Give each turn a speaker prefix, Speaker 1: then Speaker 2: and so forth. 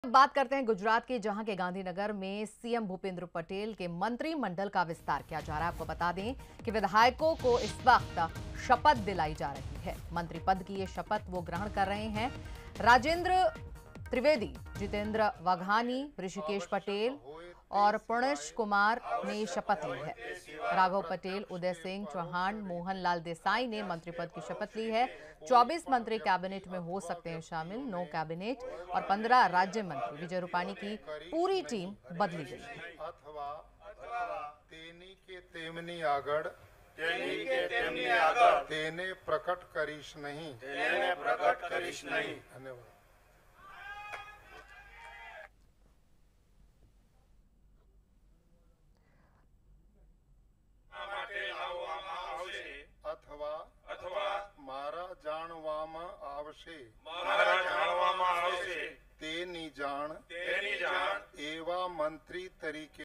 Speaker 1: बात करते हैं गुजरात के, जहां के गांधीनगर में सीएम भूपेंद्र पटेल के मंत्रिमंडल का विस्तार किया जा रहा है। आपको बता दें कि विधायकों को इस वक्त शपथ दिलाई जा रही है। मंत्री पद की ये शपथ वो ग्रहण कर रहे हैं। राजेंद्र त्रिवेदी, जितेंद्र वाघानी, ऋषिकेश पटेल और पुणेश कुमार ने शपथ ली है। राघव पटेल, उदय सिंह चौहान, मोहन लाल देसाई ने मंत्री पद की शपथ ली है। 24 मंत्री कैबिनेट में हो सकते हैं शामिल। 9 कैबिनेट और 15 राज्य मंत्री। विजय रूपाणी की पूरी टीम बदली गई है।
Speaker 2: तेने प्रकट करीश नहीं। धन्यवाद। अथवा मारा जाणवामां आवशे तेनी जाण एवा मंत्री तरीके